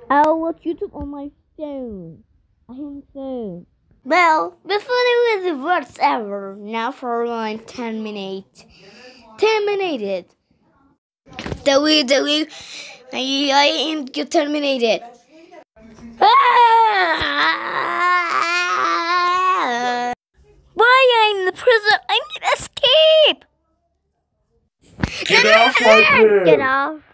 I'll watch YouTube on my phone. I am phone. Well, before there was the worst ever. Now for line terminate. Terminated. I am terminated. Why I'm in the prison? I need escape. Get off my bed. Get off.